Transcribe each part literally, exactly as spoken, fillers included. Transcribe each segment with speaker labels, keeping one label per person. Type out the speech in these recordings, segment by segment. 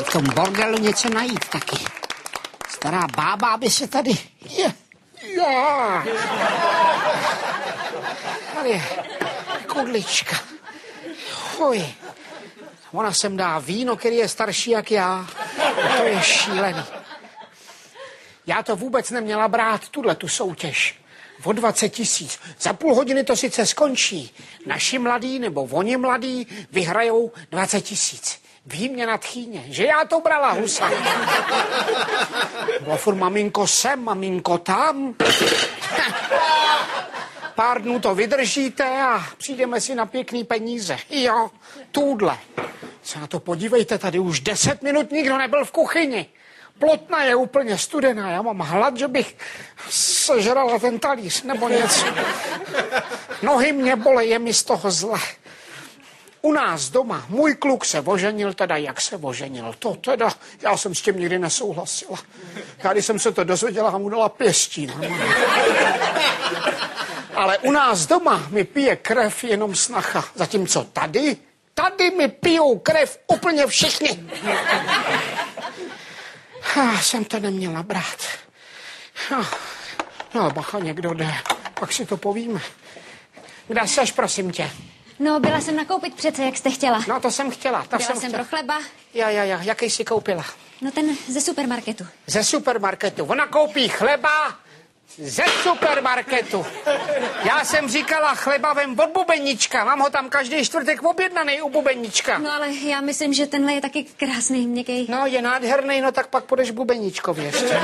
Speaker 1: v tom bordelu něco najít taky. Stará bába, aby se tady... Je. Já. Tady je kudlička. Fuj. Ona sem dá víno, který je starší jak já. To je šílený. Já to vůbec neměla brát, tuhle tu soutěž. O dvacet tisíc. Za půl hodiny to sice skončí. Naši mladí nebo oni mladí vyhrajou dvacet tisíc. Výměna tchýně, že já to brala, husa. Bylo furt maminko sem, maminko tam. Pár dnů to vydržíte a přijdeme si na pěkný peníze. Jo, tuhle. Se na to podívejte, tady už deset minut nikdo nebyl v kuchyni. Plotna je úplně studená, já mám hlad, že bych sežrala ten talíř nebo něco. Nohy mě bolej, je mi z toho zle. U nás doma můj kluk se oženil, teda jak se oženil, to teda, já jsem s tím nikdy nesouhlasila. Já když jsem se to dozvěděla, mu dala pěstí. Ale u nás doma mi pije krev jenom snacha, zatímco tady, tady mi pijou krev úplně všichni. Já jsem to neměla brát. No, no bacha, někdo jde, pak si to povíme. Kde seš, prosím tě?
Speaker 2: No, byla jsem nakoupit přece, jak jste chtěla.
Speaker 1: No, to jsem chtěla. To
Speaker 2: byla
Speaker 1: jsem,
Speaker 2: jsem
Speaker 1: chtěla.
Speaker 2: pro chleba.
Speaker 1: Ja, ja, ja. Jaký jsi koupila?
Speaker 2: No ten ze supermarketu.
Speaker 1: Ze supermarketu. Ona koupí chleba ze supermarketu. Já jsem říkala chleba vem od bubenička. Mám ho tam každý čtvrtek objednaný u bubenička.
Speaker 2: No ale já myslím, že tenhle je taky krásný, měkký.
Speaker 1: No, je nádherný, no tak pak půjdeš bubeničkovi ještě.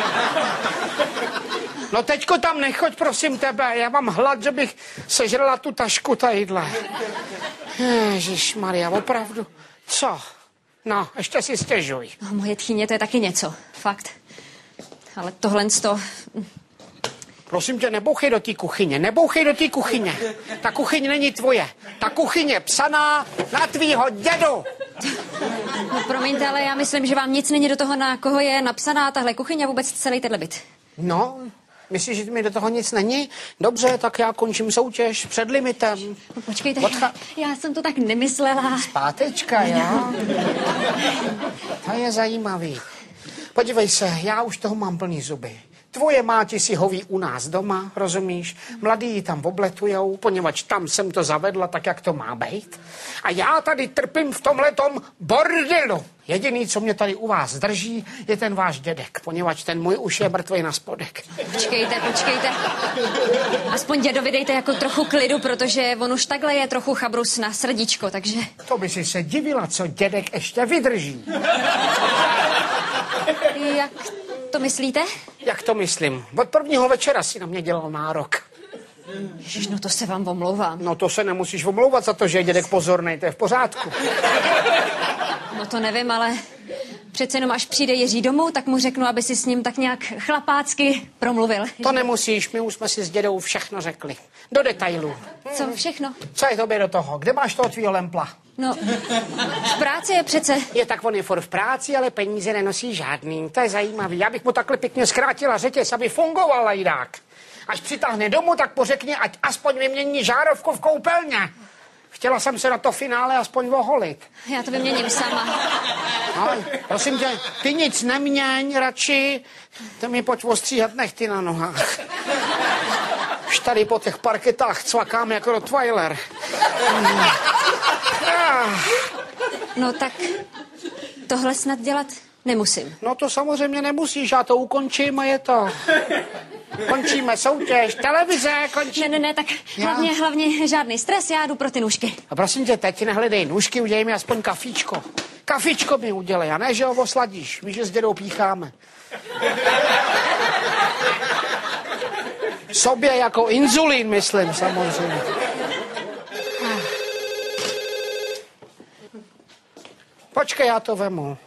Speaker 1: No teďko tam nechoď, prosím tebe, já mám hlad, že bych sežrala tu tašku tadyhle. Ježišmarja, opravdu. Co? No, ještě si stěžuj.
Speaker 2: No, moje tchýně, to je taky něco, fakt. Ale tohle to...
Speaker 1: Prosím tě, nebouchej do té kuchyně, nebouchej do té kuchyně. Ta kuchyň není tvoje. Ta kuchyň je psaná na tvýho dědu.
Speaker 2: No promiňte, ale já myslím, že vám nic není do toho, na koho je napsaná tahle kuchyň a vůbec celý tenhle byt.
Speaker 1: No, myslíš, že mi do toho nic není? Dobře, tak já končím soutěž před limitem.
Speaker 2: No, počkejte,
Speaker 1: Odcha...
Speaker 2: já jsem to tak nemyslela.
Speaker 1: Zpátečka, jo? To je zajímavý. Podívej se, já už toho mám plný zuby. Tvoje máti si hoví u nás doma, rozumíš? Mladí ji tam obletujou, poněvadž tam jsem to zavedla tak, jak to má být. A já tady trpím v tomhletom bordelu. Jediný, co mě tady u vás drží, je ten váš dědek, poněvadž ten můj už je mrtvej na spodek.
Speaker 2: Počkejte, počkejte. Aspoň dědovi dejte jako trochu klidu, protože on už takhle je trochu chabrus na srdíčko, takže...
Speaker 1: To by si se divila, co dědek ještě vydrží.
Speaker 2: Jak to myslíte?
Speaker 1: Jak to myslím? Od prvního večera si na mě dělal nárok.
Speaker 2: Ježiš, no to se vám omlouvám.
Speaker 1: No to se nemusíš omlouvat za to, že je dědek pozornej, to je v pořádku.
Speaker 2: No to nevím, ale přece jenom až přijde Jiří domů, tak mu řeknu, aby si s ním tak nějak chlapácky promluvil.
Speaker 1: To nemusíš, my už jsme si s dědou všechno řekli. Do detailů.
Speaker 2: Co všechno?
Speaker 1: Co je tobě do toho? Kde máš toho tvýho lempla?
Speaker 2: No, v práci je přece.
Speaker 1: Je tak, on je furt v práci, ale peníze nenosí žádný. To je zajímavý. Já bych mu takhle pěkně zkrátila řetěz, aby fungoval lajdák. Až přitáhne domů, tak pořekni, ať aspoň vymění žárovku v koupelně. Chtěla jsem se na to finále aspoň oholit.
Speaker 2: Já to vyměním sama.
Speaker 1: No, prosím tě, ty nic neměň radši. To mi pojď ostříhat nechty na nohách. Už tady po těch parketách cvakám jako Rottweiler.
Speaker 2: No tak tohle snad dělat nemusím.
Speaker 1: No to samozřejmě nemusíš, já to ukončím a je to. Končíme soutěž, televize, končí.
Speaker 2: Ne, ne, ne, tak hlavně, hlavně žádný stres, já jdu pro ty nůžky.
Speaker 1: A prosím tě, teď nehledej nůžky, udělej mi aspoň kafíčko. Kafíčko mi udělej, a ne, že ho osladíš. Víš, že s dědou pícháme. Sobě jako inzulín, myslím, samozřejmě. Počkej, já to vemu.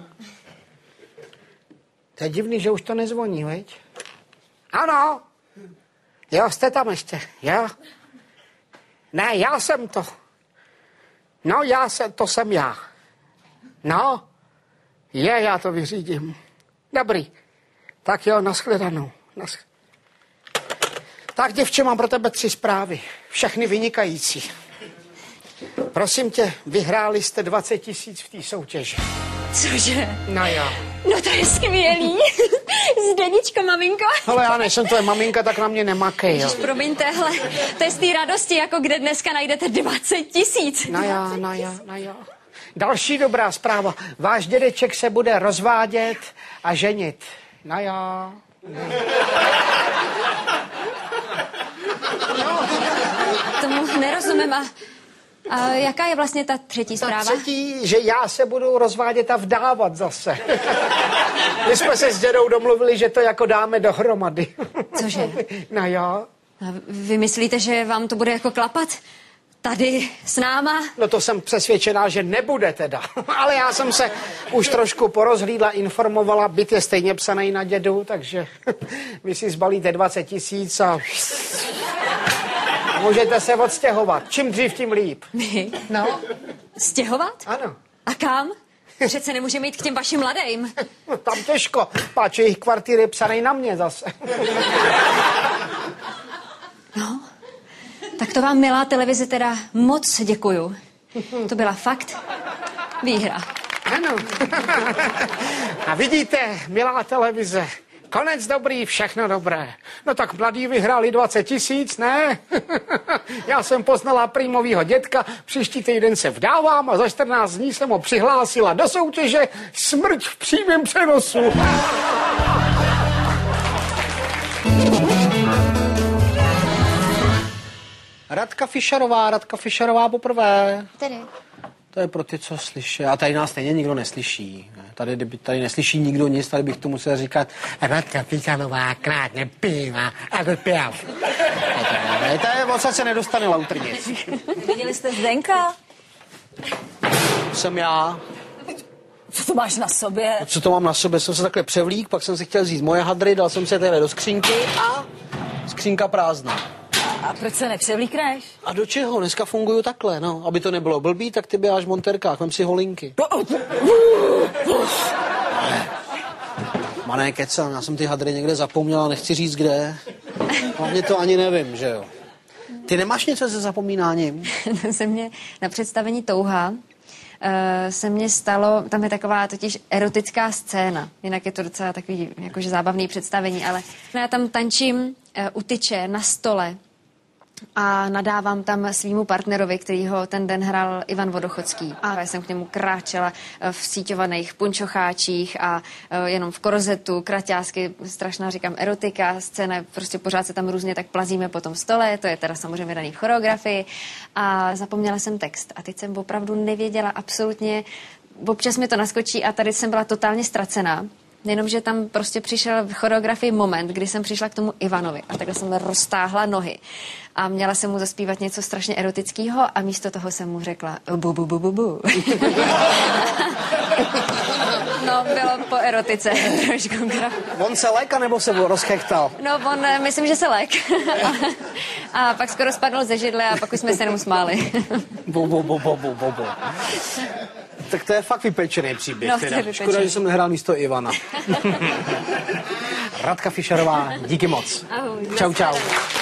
Speaker 1: To je divný, že už to nezvoní, veď? Ano. Jo, jste tam ještě, jo? Ne, já jsem to. No, já jsem, to jsem já. No, je, já to vyřídím. Dobrý. Tak jo, nashledanou. Nasch... Tak, děvče, mám pro tebe tři zprávy. Všechny vynikající. Prosím tě, vyhráli jste dvacet tisíc v té soutěži.
Speaker 2: Cože?
Speaker 1: No jo.
Speaker 2: No to je skvělý. Zdeničko, maminko.
Speaker 1: Ale já nejsem tvoje maminka, tak na mě nemakej, jo.
Speaker 2: Promiňte, hele, to je z té radosti, jako kde dneska najdete dvacet tisíc.
Speaker 1: No jo, no jo, no jo. Další dobrá zpráva. Váš dědeček se bude rozvádět a ženit. No jo.
Speaker 2: Tomu nerozumím. A, a jaká je vlastně ta třetí zpráva?
Speaker 1: Ta třetí, že já se budu rozvádět a vdávat zase. My jsme se s dědou domluvili, že to jako dáme dohromady.
Speaker 2: Cože?
Speaker 1: No jo.
Speaker 2: A vy myslíte, že vám to bude jako klapat? Tady s náma?
Speaker 1: No to jsem přesvědčená, že nebude teda. Ale já jsem se už trošku porozhlídla, informovala, byt je stejně psaný na dědu, takže vy si zbalíte dvacet tisíc a můžete se odstěhovat. Čím dřív, tím líp.
Speaker 2: My?
Speaker 1: No.
Speaker 2: Stěhovat?
Speaker 1: Ano.
Speaker 2: A kam? Přece nemůžeme jít k těm vašim mladým.
Speaker 1: No, tam těžko. Páč, jejich kvartír je psaný na mě zase.
Speaker 2: No, tak to vám, milá televize, teda moc děkuju. To byla fakt výhra.
Speaker 1: Ano. A vidíte, milá televize, konec dobrý, všechno dobré. No tak mladí vyhráli dvacet tisíc, ne? Já jsem poznala prýmovýho dětka, příští týden se vdávám a za čtrnáct dní jsem ho přihlásila do soutěže Smrť v přímém přenosu. Radka Fischerová, Radka Fischerová poprvé.
Speaker 2: Tedy.
Speaker 1: To je pro ty, co slyší. A tady nás stejně nikdo neslyší. Tady, kdyby tady neslyší nikdo nic, tady bych to musel říkat Radka Fischerová krátně pívá a vypěv. To je moc, se nedostane lautrnic.
Speaker 3: Viděli jste Zdenka?
Speaker 1: Jsem já.
Speaker 3: Co to máš na sobě?
Speaker 1: Co to mám na sobě? Jsem se takhle převlík, pak jsem si chtěl vzít moje hadry, dal jsem se tady do skřínky a skřínka prázdná.
Speaker 3: A proč se nepřevlíkneš?
Speaker 1: A do čeho? Dneska funguju takhle, no. Aby to nebylo blbý, tak ty běháš v montérkách, vem si holinky. Mané kecal, já jsem ty hadry někde zapomněla, nechci říct kde. Hlavně to ani nevím, že jo. Ty nemáš něco se zapomínáním?
Speaker 2: se mě na představení Touha Uh, se mně stalo, tam je taková totiž erotická scéna, jinak je to docela takový jakože zábavný představení, ale já tam tančím uh, u tyče na stole a nadávám tam svýmu partnerovi, kterýho ten den hrál Ivan Vodochodský. A já jsem k němu kráčela v síťovaných punčocháčích a uh, jenom v korzetu, kraťásky, strašná, říkám, erotika, scéna, prostě pořád se tam různě tak plazíme po tom stole, to je teda samozřejmě daný v choreografii a zapomněla jsem text a teď jsem opravdu nevěděla absolutně, občas mi to naskočí a tady jsem byla totálně ztracená. Jenomže tam prostě přišel v choreografii moment, kdy jsem přišla k tomu Ivanovi a takhle jsem roztáhla nohy a měla jsem mu zaspívat něco strašně erotického a místo toho jsem mu řekla bu bu bu bu bu. No, bylo po erotice trošku.
Speaker 1: On se léka nebo se rozchechtal?
Speaker 2: No, on, myslím, že se lék. a, a pak skoro spadl ze židle a pak už jsme se jenom smáli.
Speaker 1: bo, bo, bo, bo, bo, bo, bo. Tak to je fakt vypečený příběh.
Speaker 2: No,
Speaker 1: teda. Škoda, že jsem nehrál místo Ivana. Radka Fischerová, díky moc.
Speaker 2: Ahoj.
Speaker 1: Čau, čau.